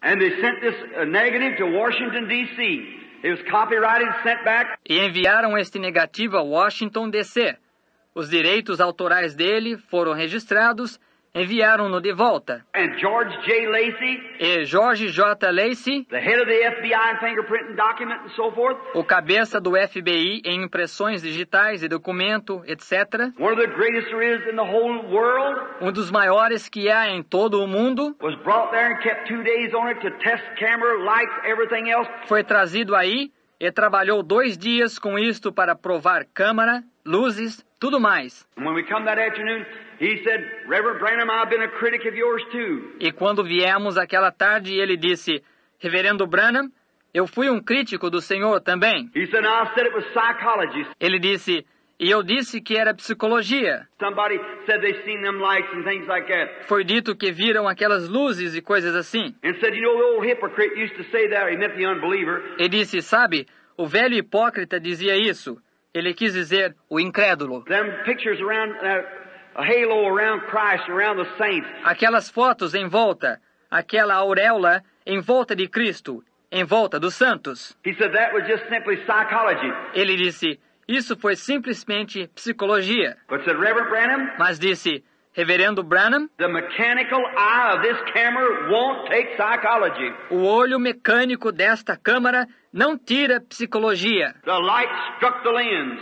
And they sent this negative to Washington, D.C. It was copyrighted, sent back. E enviaram este negativo a Washington, D.C. Os direitos autorais dele foram registrados, enviaram-no de volta. And George J. Lacey, E George J. Lacey, the head of the FBI in fingerprinting document and so forth, o cabeça do FBI em impressões digitais e documento, etc., one of the greatest there is in the whole world, um dos maiores que há em todo o mundo, was brought there and kept 2 days on it to test camera, lights, everything else. foi trazido aí e trabalhou 2 dias com isto para provar câmara, luzes, tudo mais. And when we come that afternoon, he said, Reverend Branham, I've been a critic of yours too. E quando viemos aquela tarde, ele disse, Reverendo Branham, eu fui um crítico do Senhor também. He said, I said it was psychology. Ele disse, e eu disse que era psicologia. Somebody said they seen them lights and things like that. Foi dito que viram aquelas luzes e coisas assim. And said, you know, the old hypocrite used to say that. He meant the unbeliever. E disse, sabe, o velho hipócrita dizia isso. Ele quis dizer o incrédulo. Them pictures around, a halo around Christ, around the saints. Aquelas fotos em volta, aquela auréola em volta de Cristo, em volta dos santos. He said that was just simply psychology. Ele disse, isso foi simplesmente psicologia. But said, Reverend Branham, Mas disse, Reverendo Branham, the mechanical eye of this camera won't take psychology. o olho mecânico desta câmara não tira psicologia. The light struck the lens,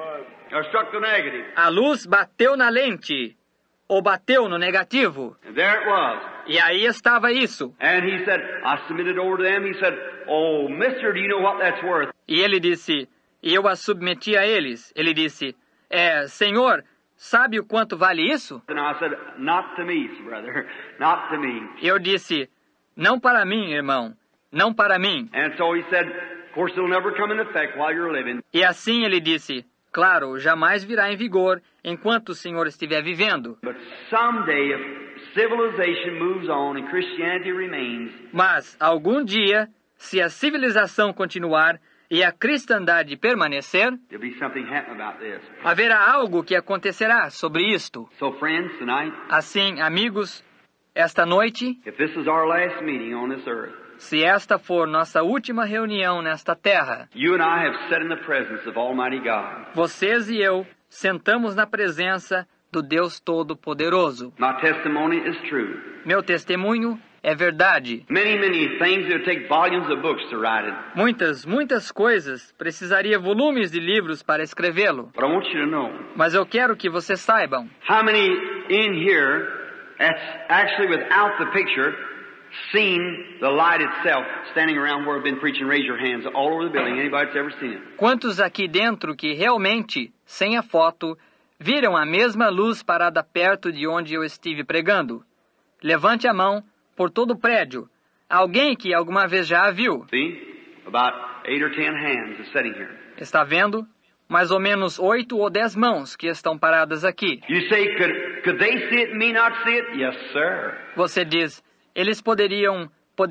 or struck the negative. A luz bateu na lente, ou bateu no negativo. And there it was. E aí estava isso. And he said, I submitted over to them. He said, oh, mister, do you know what that's worth? E ele disse, e eu a submeti a eles. Ele disse, Senhor, sabe o quanto vale isso? And I said, not to me, brother, not to me. Eu disse, não para mim, irmão, não para mim. And so he said, of course it'll never come into effect while you're living. E assim ele disse, claro, jamais virá em vigor enquanto o Senhor estiver vivendo. But someday, if civilization moves on and Christianity remains, Mas, algum dia, se a civilização continuar e a cristandade permanecer, there'll be something happen about this. haverá algo que acontecerá sobre isto. So friends, tonight, Assim, amigos, esta noite, if this is our last meeting on this earth, se esta for nossa última reunião nesta terra, you and I have sat in the presence of Almighty God. vocês e eu sentamos na presença do Deus Todo-Poderoso. My testimony is true. Meu testemunho é verdade. Many, many things, it would take volumes of books to write it. Muitas coisas, precisaria volumes de livros para escrevê-lo. But I want you to know, Mas eu quero que vocês saibam, how many in here that's actually without the picture seen the light itself standing around where I've been preaching? Raise your hands all over the building. Anybody that's ever seen it? quantos aqui dentro que realmente, sem a foto, viram a mesma luz parada perto de onde eu estive pregando? Levante a mão por todo o prédio. Alguém que alguma vez já a viu? See? About 8 or 10 hands are sitting here. Está vendo? Mais ou menos 8 ou 10 mãos que estão paradas aqui. You say, could they see it and me not see it? Yes, sir. Você diz, eles poderiam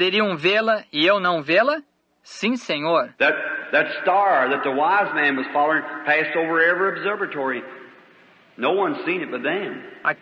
vê-la e eu não vê-la? Sim, Senhor. That star that the wise man was following passed over every observatory. No one's seen it but them.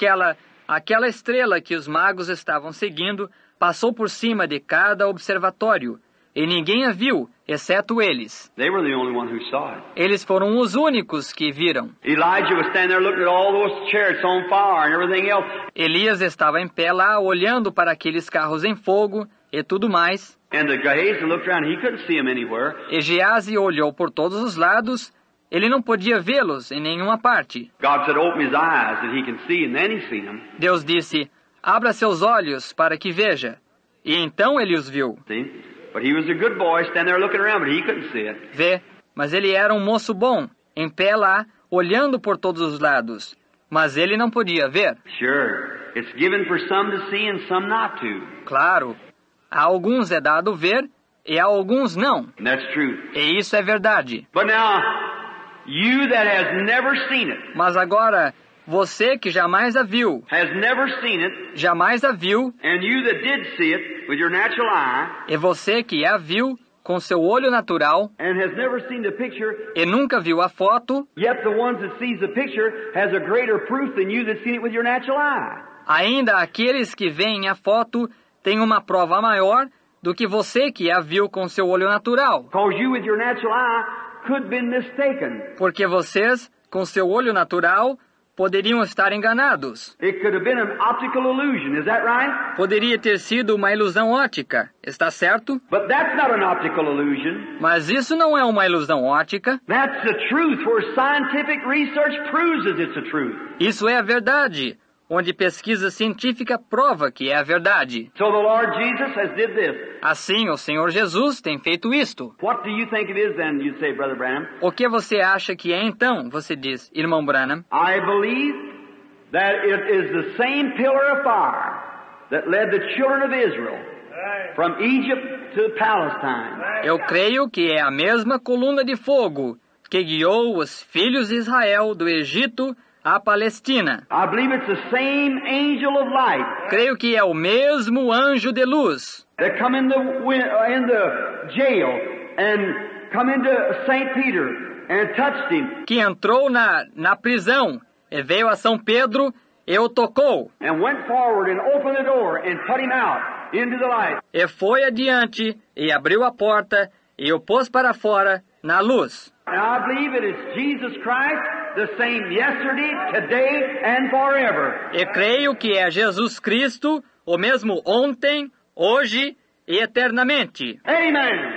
Aquela estrela que os magos estavam seguindo passou por cima de cada observatório, e ninguém a viu, exceto eles. They were the only one who saw it. Eles foram os únicos que viram. Elijah was standing there looking at all those chariots on fire and everything else. Elias estava em pé lá, olhando para aqueles carros em fogo e tudo mais. And the Gehazi looked around, he couldn't see them anywhere. E Geazi olhou por todos os lados, ele não podia vê-los em nenhuma parte. God said, open his eyes that he can see, and then he seen them. Deus disse, abra seus olhos para que veja. E então ele os viu. See? But he was a good boy standing there looking around, but he couldn't see it. Vê, mas ele era um moço bom, em pé lá, olhando por todos os lados. Mas ele não podia ver. Sure. It's given for some to see and some not to. Claro, a alguns é dado ver e a alguns não. And that's true. E isso é verdade. But now, you that has never seen it, Mas agora, você que jamais a viu, has never seen it, jamais a viu, and you that did see it with your natural eye, e você que a viu com seu olho natural, and has never seen the picture, e nunca viu a foto, yet the ones that sees the picture has a greater proof than you that seen it with your natural eye. ainda aqueles que veem a foto têm uma prova maior do que você que a viu com seu olho natural. Because you with your natural eye could have been mistaken. Porque vocês, com seu olho natural, poderiam estar enganados. It could have been an optical illusion, is that right? Poderia ter sido uma ilusão ótica, está certo? But that's not an optical illusion. Mas isso não é uma ilusão ótica. That's the truth where scientific research proves that it's the truth. Isso é a verdade, onde pesquisa científica prova que é a verdade. So the Lord Jesus has did this. Assim, o Senhor Jesus tem feito isto. What do you think it is then, you say, Brother Branham? O que você acha que é então, você diz, irmão Branham? I believe that it is the same pillar of fire that led the children of Israel from Egypt to Palestine. Eu creio que é a mesma coluna de fogo que guiou os filhos de Israel do Egito à Palestina. I believe it's the same angel of light Creio que é o mesmo anjo de luz that come in the jail and come into St. Peter and touched him que entrou na prisão e veio a São Pedro e o tocou. and went forward and opened the door and put him out into the light. E foi adiante e abriu a porta e o pôs para fora na luz. And I believe it is Jesus Christ, the same yesterday, today, and forever. E creio que é Jesus Cristo, o mesmo ontem, hoje e eternamente. Amen.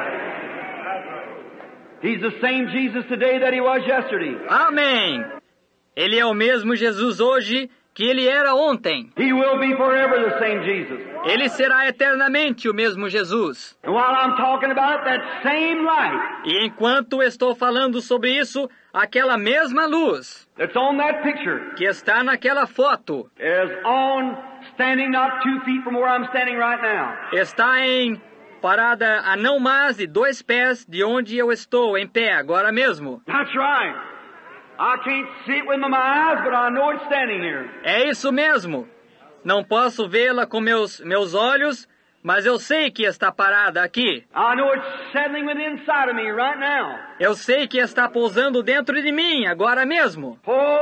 He's the same Jesus today that he was yesterday. Amém! Ele é o mesmo Jesus hoje que ele era ontem. He will be forever the same Jesus. Ele será eternamente o mesmo Jesus. And while I'm talking about it, that same light E enquanto estou falando sobre isso, aquela mesma luz that's on that picture que está naquela foto is on standing not 2 feet from where I'm standing right now. está parada a não mais de 2 pés de onde eu estou em pé agora mesmo. That's right. I can't see it with my eyes, but I know it's standing here. É isso mesmo. Não posso vê-la com meus olhos, mas eu sei que está parada aqui. I know it's settling within inside of me right now. Eu sei que está pousando dentro de mim agora mesmo.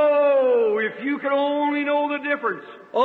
Oh, if you could only know the difference.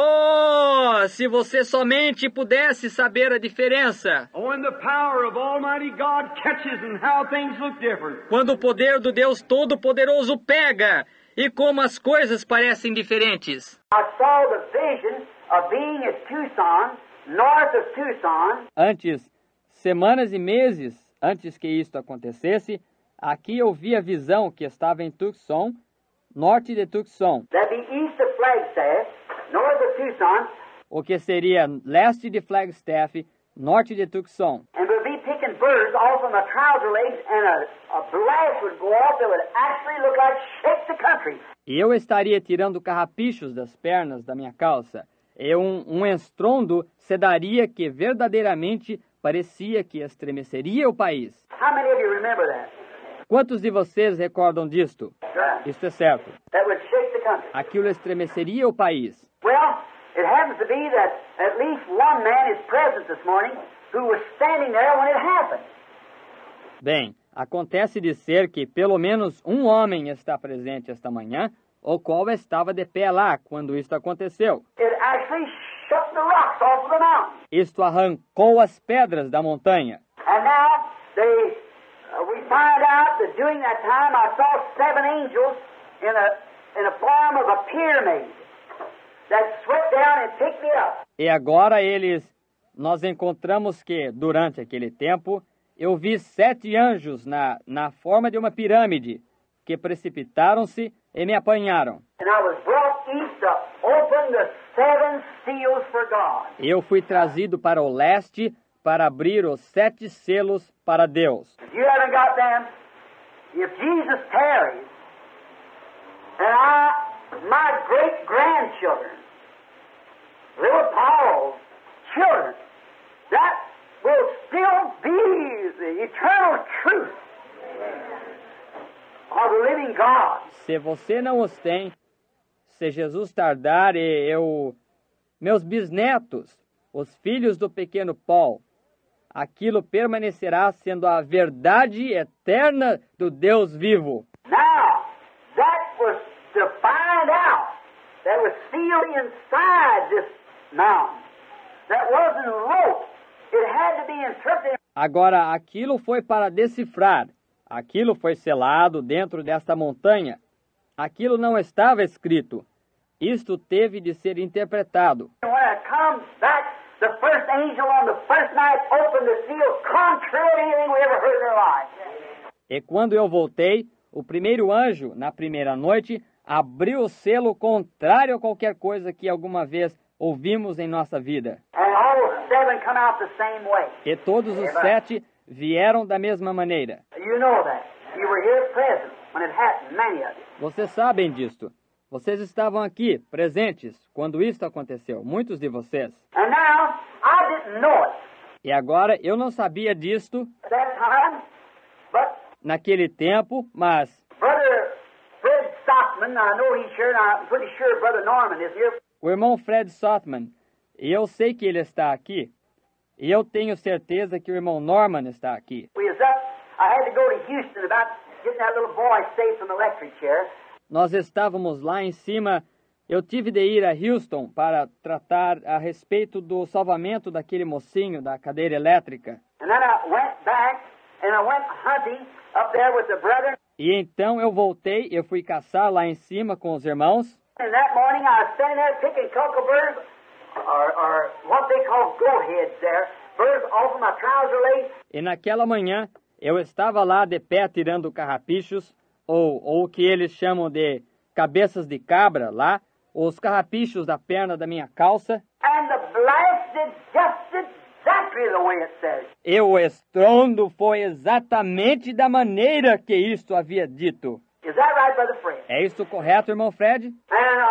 Oh, se você somente pudesse saber a diferença. When the power of Almighty God catches and how things look different. Quando o poder do Deus Todo-Poderoso pega e como as coisas parecem diferentes. I saw the vision of being at Tucson, north of Tucson. Antes, semanas e meses antes que isto acontecesse, aqui eu vi a visão que estava em Tucson, norte de Tucson, That'd be east of Flagstaff, north of Tucson, o que seria leste de Flagstaff, norte de Tucson. and we'd be picking birds off of my trouser legs, and a blast would go off that would actually look like shake the country. E eu estaria tirando carrapichos das pernas da minha calça, e um estrondo se daria que verdadeiramente parecia que estremeceria o país. How many of you remember that? Quantos de vocês recordam disto? Right. Isto é certo. That would shake the country. Aquilo estremeceria o país. Well, it happens to be that at least one man is present this morning who was standing there when it happened. Bem, acontece de ser que pelo menos um homem está presente esta manhã, o qual estava de pé lá quando isto aconteceu. It actually shook the rocks off of the mountain. Isto arrancou as pedras da montanha. And now we find out that during that time I saw 7 angels in a form of a pyramid that swept down and picked me up. E agora nós encontramos que, durante aquele tempo, eu vi 7 anjos na forma de uma pirâmide, que precipitaram-se e me apanharam. And I was brought east to open the 7 seals for God. Eu fui trazido para o leste para abrir os 7 selos para Deus. If you haven't got them, if Jesus tarries, and my great-grandchildren, little Paul's children, that will still be the eternal truth of the living God. Se você não os tem, se Jesus tardar meus bisnetos, os filhos do pequeno Paul, aquilo permanecerá sendo a verdade eterna do Deus vivo. Now, that was to find out that was sealed inside this mountain. That wasn't wrote It had to be interpreted. Agora, aquilo foi para decifrar. Aquilo foi selado dentro desta montanha. Aquilo não estava escrito. Isto teve de ser interpretado. When it comes back, the first angel on the first night opened the seal, contrary to anything we ever heard in our lives. E quando eu voltei, o primeiro anjo, na primeira noite, abriu o selo contrário a qualquer coisa que alguma vez ouvimos em nossa vida. And all 7 come out the same way. E todos os 7 vieram da mesma maneira. You know that. You were here present when it happened, many of you. Vocês sabem disto. Vocês estavam aqui, presentes, quando isto aconteceu, muitos de vocês. And now, I didn't know it E agora, eu não sabia disto at that time, but naquele tempo, mas Brother Fred Stockman, I know he's here, and I'm pretty sure Brother Norman is here. o irmão Fred Sotman, e eu sei que ele está aqui, e eu tenho certeza que o irmão Norman está aqui. We was up, I had to go to Houston about getting that little boy saved from the electric chair. Nós estávamos lá em cima, eu tive de ir a Houston para tratar a respeito do salvamento daquele mocinho da cadeira elétrica. And then I went back, and I went hunting up there with the brethren. E então eu voltei, eu fui caçar lá em cima com os irmãos, And that morning I was standing there picking cockabirds, or what they call goat-heads there, birds off of my trouser leg. e naquela manhã eu estava lá de pé tirando carrapichos, ou o que eles chamam de cabeças de cabra lá, os carrapichos da perna da minha calça, And the blast did just exactly the way it says. e o estrondo foi exatamente da maneira que isto havia dito. Is that right, Brother Fred? É isso correto, irmão Fred? And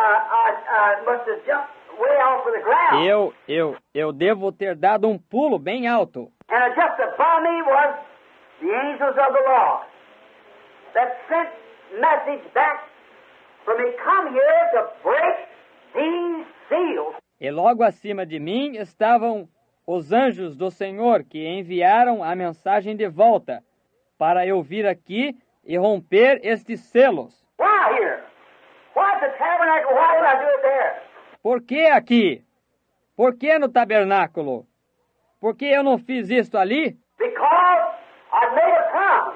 I must have jumped way off of the ground. Eu devo ter dado um pulo bem alto. And just above me was the angels of the Lord that sent message back for me, come here to break these seals. E logo acima de mim estavam os anjos do Senhor que enviaram a mensagem de volta para eu vir aqui e romper estes selos. Why here? Why at the tabernacle? Why did I do it there? Por que aqui? Por que no tabernáculo? Por que eu não fiz isto ali? Because I made a promise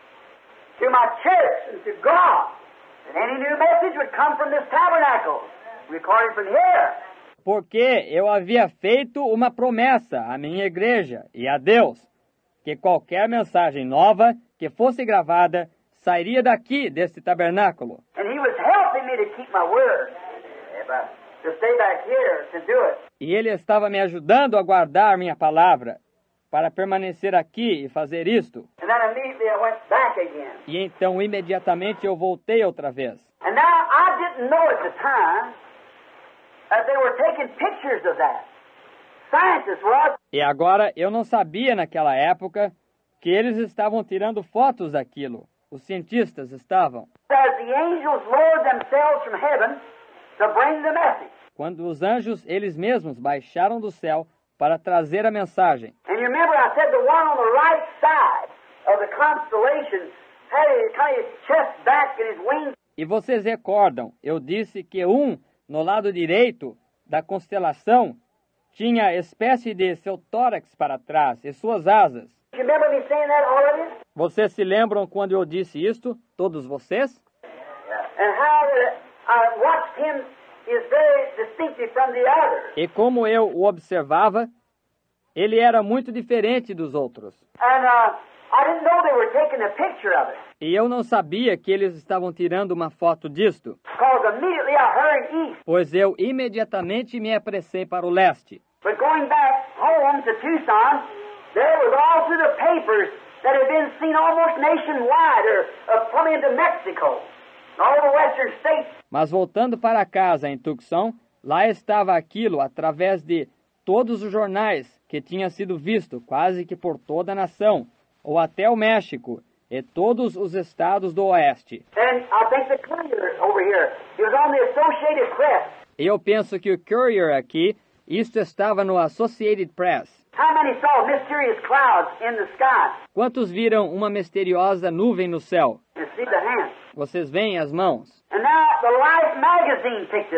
to my church and to God that any new message would come from this tabernacle, recorded from here. Porque eu havia feito uma promessa à minha igreja e a Deus, que qualquer mensagem nova que fosse gravada sairia daqui, deste tabernáculo. And He was helping me to keep my word, to stay back here to do it. E Ele estava me ajudando a guardar minha palavra, para permanecer aqui e fazer isto. And then immediately I went back again. E então, imediatamente, eu voltei outra vez. And now I didn't know at the time that they were taking pictures of that. Scientists were. E agora, eu não sabia naquela época que eles estavam tirando fotos daquilo. Os cientistas estavam. As the angels lowered themselves from heaven to bring the message. Quando os anjos, eles mesmos, baixaram do céu para trazer a mensagem. And you remember I said the one on the right side of the constellation had his kind of chest back and his wings. E vocês recordam, eu disse que no lado direito da constelação, tinha espécie de seu tórax para trás e suas asas. You remember me saying that, all of you? Vocês se lembram quando eu disse isto, todos vocês? And how I watched him is very distinctive from the others. E como eu o observava, ele era muito diferente dos outros. And I didn't know they were taking a picture of it. E eu não sabia que eles estavam tirando uma foto disto, Because immediately I hurried east. pois eu imediatamente me apressei para o leste. But going back home to Tucson, there was all through the papers that had been seen almost nationwide or come into Mexico, all the western states. Mas voltando para casa em Tucson, lá estava aquilo através de todos os jornais que tinha sido visto quase que por toda a nação, ou até o México e todos os estados do oeste. And I think the Courier over here, he was on the Associated Press. E eu penso que o Courier aqui, isto estava no Associated Press. How many saw mysterious clouds in the sky? Quantos viram uma misteriosa nuvem no céu? You see the hand. Vocês veem as mãos. And now the Life magazine picked it up.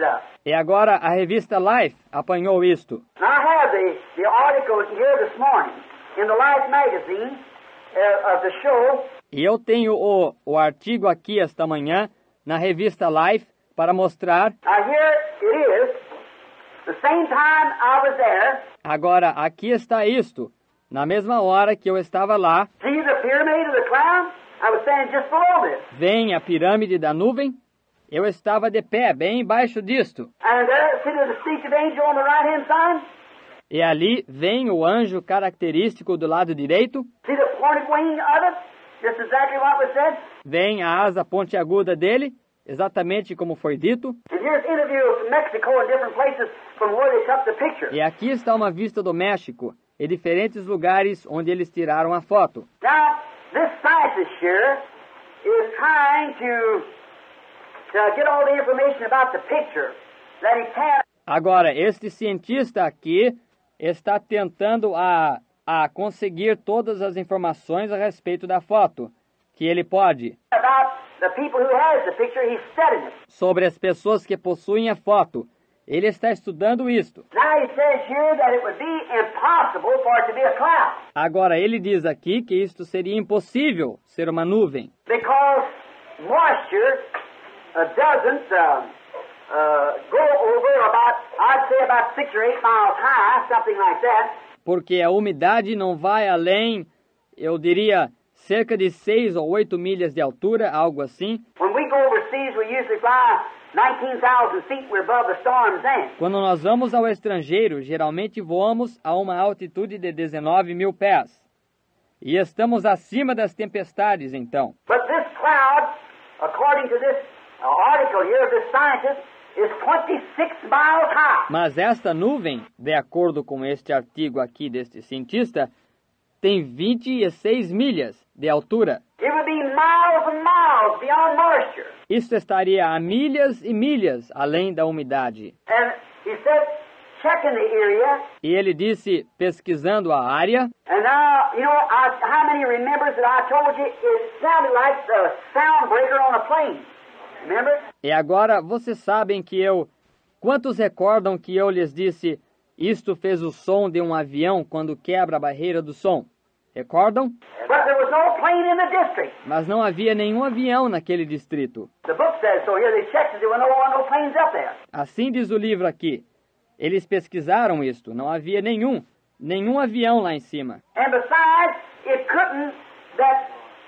E agora a revista Life apanhou isto. And I have the article here this morning in the Life magazine of the show. E eu tenho o artigo aqui esta manhã na revista Life para mostrar. Now here it is. The same time I was there. Agora aqui está isto. Na mesma hora que eu estava lá. See the pyramid of the cloud? I was standing just below this. Vem a pirâmide da nuvem. Eu estava de pé, bem embaixo disto. And there, see the distinctive angel on the right-hand side? E ali vem o anjo característico do lado direito. See the pointed wing of it? Just exactly what was said. Vem a asa pontiaguda dele, exatamente como foi dito. And here's interviews from Mexico and different places from where they took the picture. E aqui está uma vista do México e diferentes lugares onde eles tiraram a foto. Now, this scientist here is trying to get all the information about the picture that he can. Agora, este cientista aqui está tentando a conseguir todas as informações a respeito da foto, que ele pode. About the people who has the picture, he's studying it. Sobre as pessoas que possuem a foto. Ele está estudando isto. Now he says here that it would be impossible for it to be a cloud. Agora, ele diz aqui que isto seria impossível ser uma nuvem. Because moisture doesn't go over about, I'd say about 6 or 8 miles high, something like that. Porque a umidade não vai além, eu diria, cerca de 6 ou 8 milhas de altura, algo assim. When we go overseas, we usually fly 19,000 feet. We're above the storms then. Quando nós vamos ao estrangeiro, geralmente voamos a uma altitude de 19 mil pés. E estamos acima das tempestades, então. But this cloud, according to this article here of this scientist, is 26 miles high. Mas esta nuvem, de acordo com este artigo aqui deste cientista, tem 26 milhas de altura. It would be miles and miles beyond moisture. Isso estaria a milhas e milhas além da umidade. And he said, checking the area. E ele disse, pesquisando a área. And now, you know, how many remembers that I told you it sounded like the sound breaker on a plane? Remember? E agora, vocês sabem que quantos recordam que eu lhes disse, isto fez o som de um avião quando quebra a barreira do som? Recordam? But there was no plane in the district. Mas não havia nenhum avião naquele distrito. The book says so here. They checked it. There were no planes up there. Assim diz o livro aqui. Eles pesquisaram isto. Não havia nenhum avião lá em cima. And besides, it couldn't, that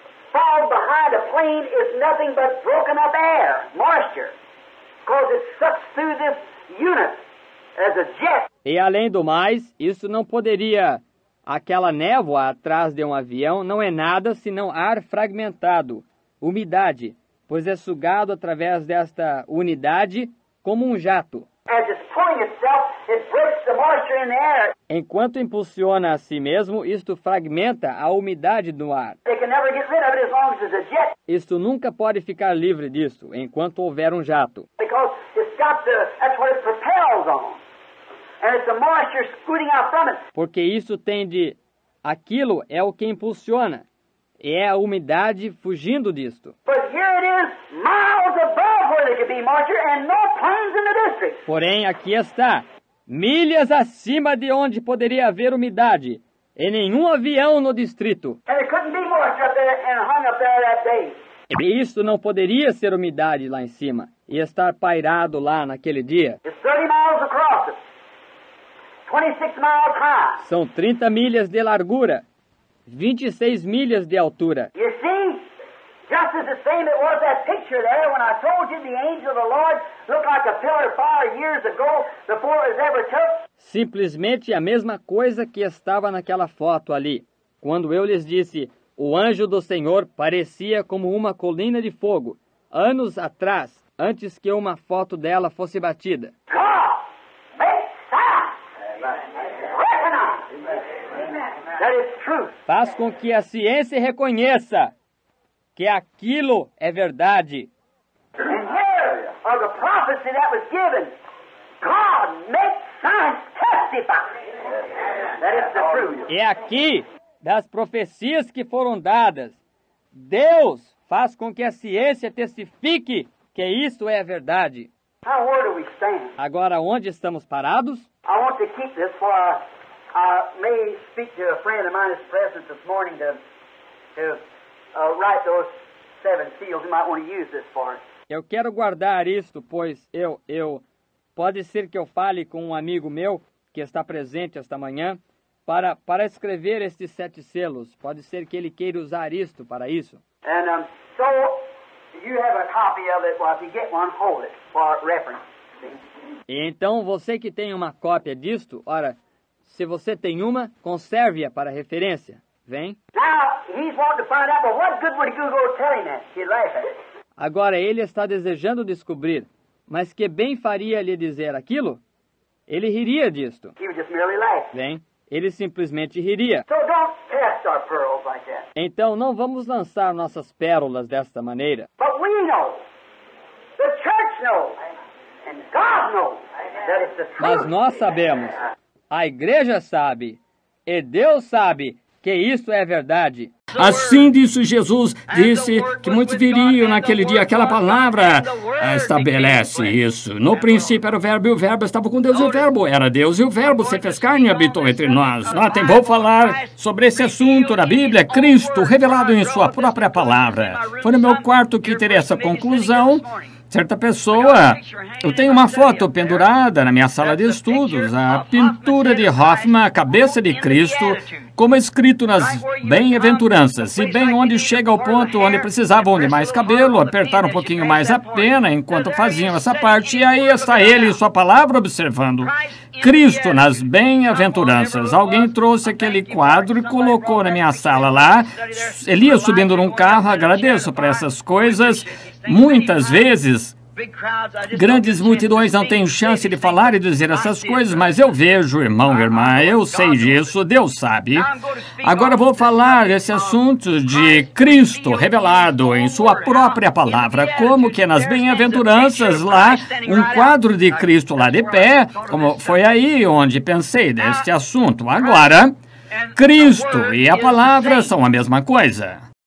fog behind a plane is nothing but broken up air, moisture, because it sucks through this unit as a jet. E além do mais, isso não poderia... Aquela névoa atrás de um avião não é nada senão ar fragmentado, umidade, pois é sugado através desta unidade como um jato. As it's pulling itself, it breaks the moisture in the air. Enquanto impulsiona a si mesmo, isto fragmenta a umidade do ar. They can never get rid of it as long as there's a jet, Isto nunca pode ficar livre disso, enquanto houver um jato. because it's got that's what it propels on. And it's the moisture scooting out from it. Porque isso tem de... Aquilo é o que impulsiona. E é a umidade fugindo disto. But here it is, miles above where there could be moisture and no planes in the district. Porém, aqui está, milhas acima de onde poderia haver umidade, e nenhum avião no distrito. And there couldn't be moisture up there and hung up there that day. E isso não poderia ser umidade lá em cima, e estar pairado lá naquele dia. It's 30 miles across it, 26 miles high. São 30 milhas de largura, 26 milhas de altura. You see, just as the same it was that picture there when I told you the angel of the Lord looked like a pillar of fire years ago before it was ever took. Simplesmente a mesma coisa que estava naquela foto ali, quando eu lhes disse, o anjo do Senhor parecia como uma colina de fogo, anos atrás, antes que uma foto dela fosse batida. God, make sign. Recognize that it's truth. Faz com que a ciência reconheça que aquilo é verdade. And here are the prophecy that was given. God makes signs testify that it's the truth. E aqui, das profecias que foram dadas, Deus faz com que a ciência testifique que isso é a verdade. Now, where do we stand? Agora, onde estamos parados? I want to keep this for I may speak to a friend of mine who's present this morning to write those 7 seals. You might want to use this for it. Eu quero guardar isto, pois pode ser que eu fale com um amigo meu que está presente esta manhã para escrever estes 7 selos. Pode ser que ele queira usar isto para isso. And so you have a copy of it. Well, if you get one, hold it for reference. E então, você que tem uma cópia disto, ora, se você tem uma, conserve-a para referência. Vem. Now, he's wanting to find out, well, what good would you go tell him that? He'd laugh at it. Agora, ele está desejando descobrir, mas que bem faria lhe dizer aquilo? Ele riria disto. He would just merely laugh. Bem, ele simplesmente riria. So don't test our pearls like that. Então, não vamos lançar nossas pérolas desta maneira. But we know, the church knows, and God knows that it's the truth. Mas nós sabemos, a igreja sabe, e Deus sabe que isso é verdade. Assim disse Jesus, disse que muitos viriam naquele dia. Aquela palavra estabelece isso. No princípio era o Verbo, e o Verbo estava com Deus, e o Verbo era Deus, e o Verbo se fez carne e habitou entre nós. Notem, vou falar sobre esse assunto na Bíblia, Cristo revelado em sua própria palavra. Foi no meu quarto que terei essa conclusão. Certa pessoa, eu tenho uma foto pendurada na minha sala de estudos, a pintura de Hoffman, a cabeça de Cristo, como escrito nas bem-aventuranças, e bem onde chega ao ponto onde precisavam de mais cabelo, apertar um pouquinho mais a pena enquanto faziam essa parte, e aí está ele e sua palavra observando. Cristo nas bem-aventuranças. Alguém trouxe aquele quadro e colocou na minha sala lá. Elias subindo num carro, agradeço por essas coisas. Muitas vezes, grandes multidões não têm chance de falar e dizer essas coisas, mas eu vejo, irmão e irmã, eu sei disso, Deus sabe. Agora vou falar desse assunto de Cristo revelado em sua própria palavra, como que nas bem-aventuranças lá, um quadro de Cristo lá de pé, como foi aí onde pensei deste assunto. Agora, Cristo e a palavra são a mesma coisa.